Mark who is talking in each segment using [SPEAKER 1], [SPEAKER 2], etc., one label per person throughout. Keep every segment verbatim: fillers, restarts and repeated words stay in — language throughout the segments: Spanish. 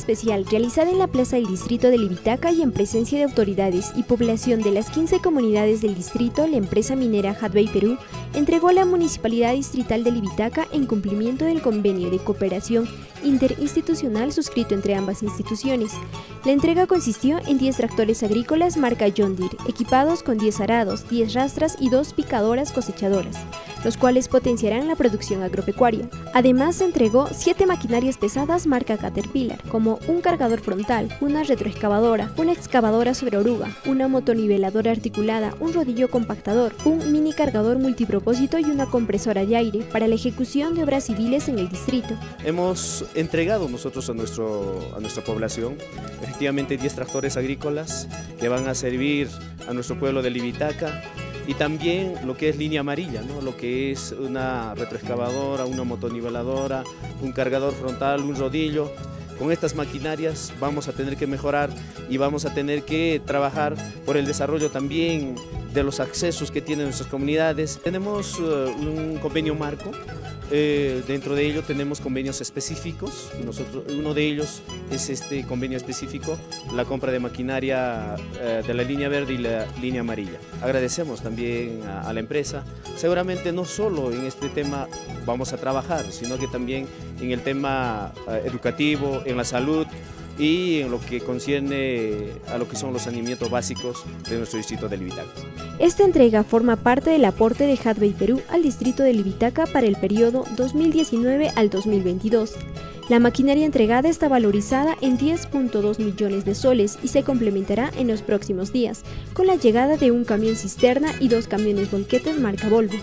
[SPEAKER 1] especial realizada en la plaza del distrito de Libitaca y en presencia de autoridades y población de las quince comunidades del distrito, la empresa minera Hudbay Perú entregó a la Municipalidad Distrital de Libitaca en cumplimiento del convenio de cooperación interinstitucional suscrito entre ambas instituciones. La entrega consistió en diez tractores agrícolas marca John Deere, equipados con diez arados, diez rastras y dos picadoras cosechadoras, los cuales potenciarán la producción agropecuaria. Además, se entregó siete maquinarias pesadas marca Caterpillar, como un cargador frontal, una retroexcavadora, una excavadora sobre oruga, una motoniveladora articulada, un rodillo compactador, un mini cargador multipropósito y una compresora de aire para la ejecución de obras civiles en el distrito.
[SPEAKER 2] Hemos entregado nosotros a, nuestro, a nuestra población efectivamente diez tractores agrícolas que van a servir a nuestro pueblo de Libitaca, y también lo que es línea amarilla, ¿no? Lo que es una retroexcavadora, una motoniveladora, un cargador frontal, un rodillo. Con estas maquinarias vamos a tener que mejorar y vamos a tener que trabajar por el desarrollo también de los accesos que tienen nuestras comunidades. Tenemos uh, un convenio marco, eh, dentro de ello tenemos convenios específicos. Nosotros, uno de ellos es este convenio específico, la compra de maquinaria eh, de la línea verde y la línea amarilla. Agradecemos también a, a la empresa. Seguramente no solo en este tema vamos a trabajar, sino que también en el tema eh, educativo, en la salud y en lo que concierne a lo que son los saneamientos básicos de nuestro distrito de Libitaca.
[SPEAKER 1] Esta entrega forma parte del aporte de Hudbay Perú al distrito de Libitaca para el periodo dos mil diecinueve al dos mil veintidós. La maquinaria entregada está valorizada en diez punto dos millones de soles y se complementará en los próximos días con la llegada de un camión cisterna y dos camiones volquetes marca Volvo.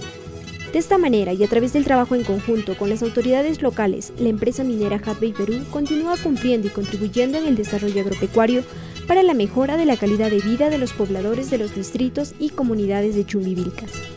[SPEAKER 1] De esta manera, y a través del trabajo en conjunto con las autoridades locales, la empresa minera Hudbay Perú continúa cumpliendo y contribuyendo en el desarrollo agropecuario para la mejora de la calidad de vida de los pobladores de los distritos y comunidades de Chumbivilcas.